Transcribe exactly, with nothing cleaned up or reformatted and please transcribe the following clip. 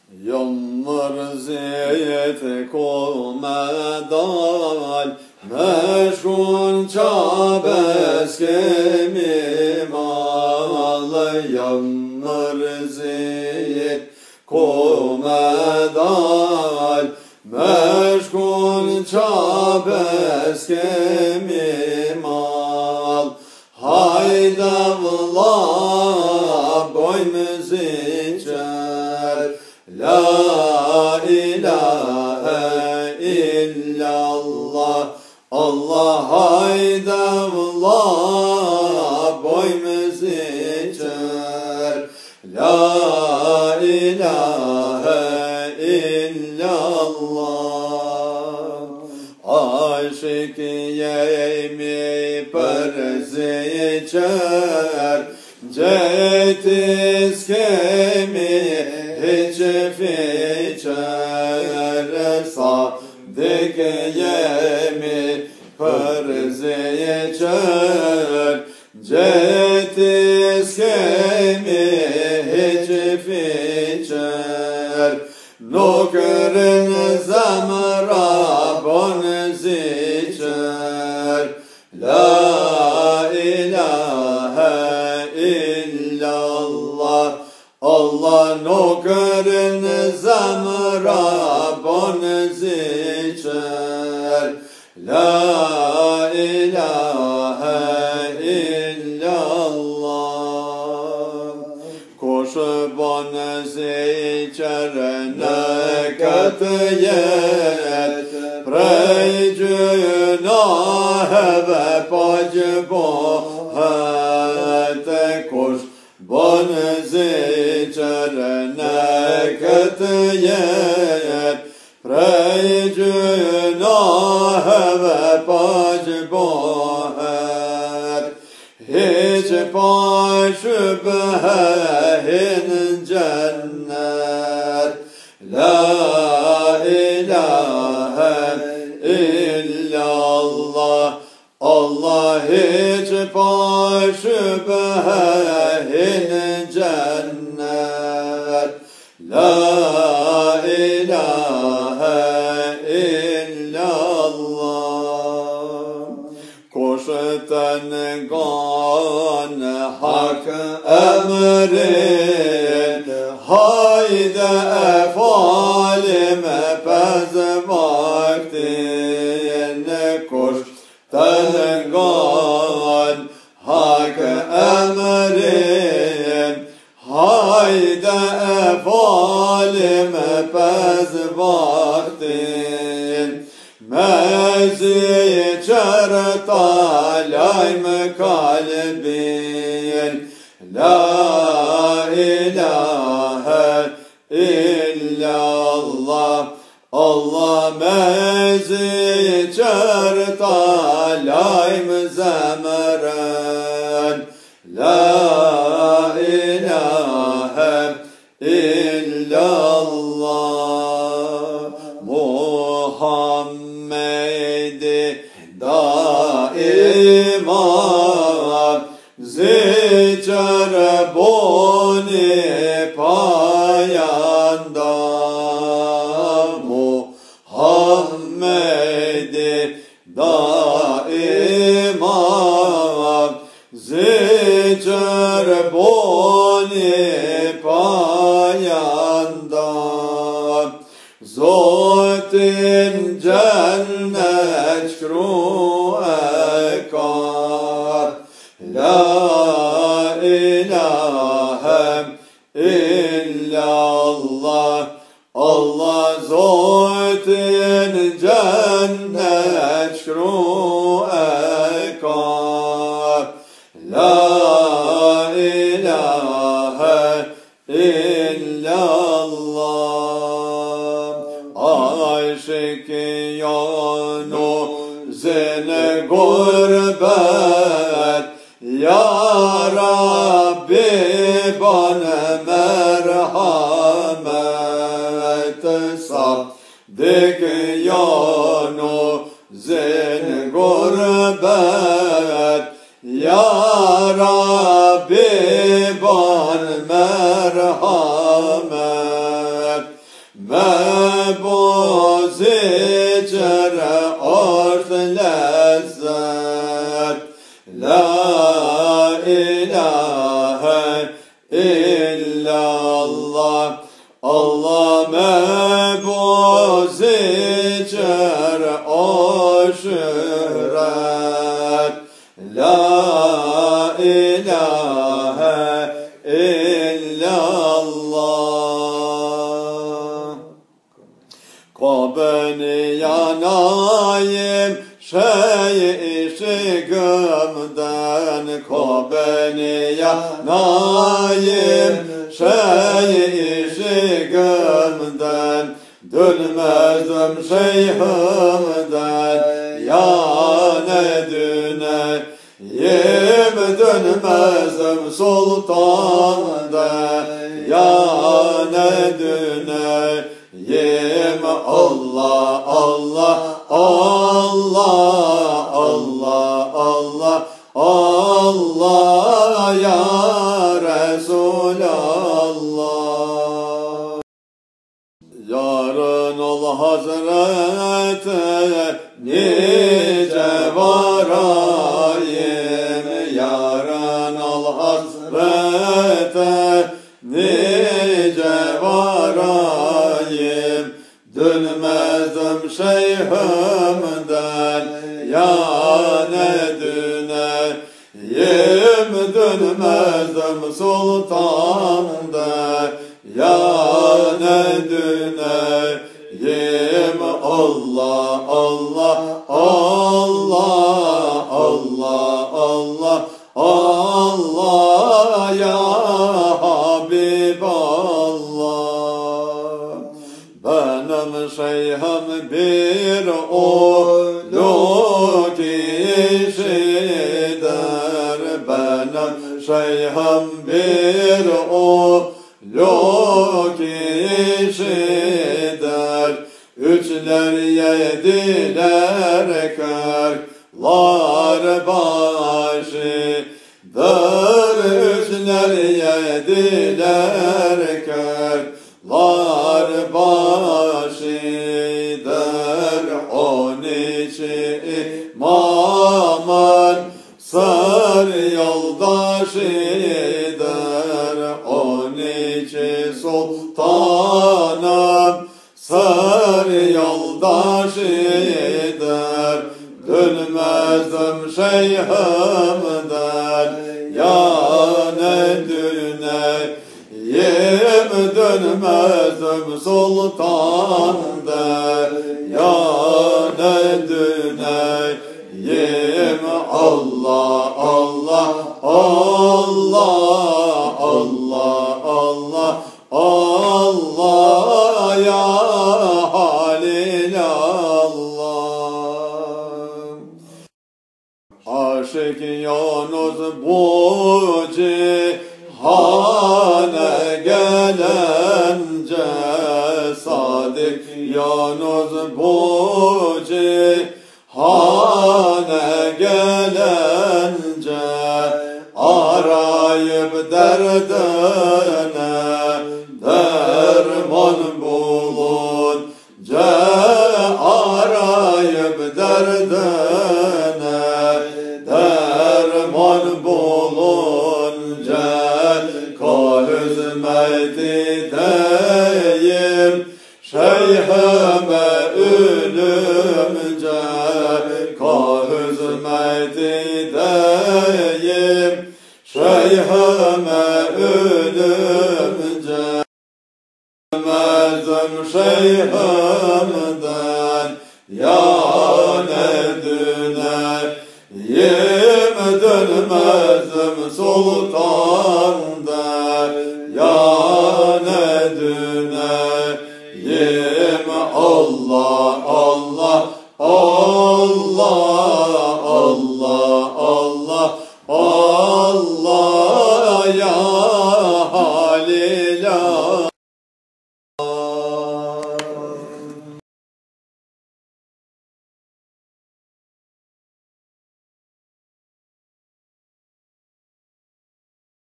Yanlar zeyt komedal meşgun çabeskemi mal. Yanlar zeyt komedal meşgun çabeskemi mal. Haydavla boynuz içer La ilahe illallah Allah haydavla boynuz içer La ilahe illallah. Aşık yemi perze içer Cetiz kemi hiç fiçer Sadık yemi perze içer Cetiz kemi hiç fiçer Nokrin zemra bonuz içer La ilahe illallah Allah nokrin zemra bonuz içer La ilahe illallah. Koş bonuz içer nekat yet Prey günah ve pac bohet Koş bonuz içer nekat yet Prey günah ve pac bohet Hiç paşübhehin cennet La ilahe illallah Allah hiç paşübhehin cennet La ilahe illallah. Koşten gan hak emrin hayde efalime pez vaktin Koşten gan hak emrin hayde efalime pez vaktin Mezi içer talayım kalbin La ilahe illallah Allah mezi içer talayım zemeren La ilahe illallah Muhammed'i daima zicer boni payanda Muhammed'i daima zicer boni payanda Zotin cennet şkru ekar La ilahe illallah Allah zotin cennet şkru ekar La ilahe illallah. Aşık yanu zene gurbet Ya Rabbi bana merhamet Sadık yanu zene gurbet Ya Rabbi bana merhamet mebozicere arz lezzet. La ilahe illallah. Allah mebozicere aşiret. La ilahe illallah. Kabeni yanayım şey işigimden. Kabeni yanayım şey işigimden. Dönmezdim şeyhimden. Yâne düne yem dönmezdim sultan'da. Yâne düne yem Allah Allah Allah Allah Allah Allah ya Resulallah. Yarın ol Hazreti nice varayım. Yarın ol Hazreti nice varayım. Dönmezdim şeyhimden. Yâne düne yem dönmezdim sultan'da. Yâne düne yem Allah Allah Allah Allah Allah Allah ya Habiballah. Benim şeyhim bir ulu kişidir. Benim şeyhim bir ulu kişidir. Üçler yediler kırklar başıdır. Üçler yediler kırklar başıdır. On iki imamın sır yoldaşıdır. On iki sultanım sır yoldaşıdır. Dönmezdim şeyhimden. Yâne düne yem dönmezdim sultan'da. Yâne düne yem Allah Allah Allah Allah Allah Allah ya Halilallah. Aşık yalnız bu cihane gelince. Sadık yalnız bu cihane gelince. Arayıp derdine derman bulunca. Arayıp derdine derman bulunca. Kal hizmeti deyim şeyhime ölümce. Kal hizmeti deyim şeyhime ölümce. Dönmezdim şeyhimden. Yâne düne yem dönmezdim sultan'da. Yâne düne yem Allah Allah Allah Allah Allah Allah ya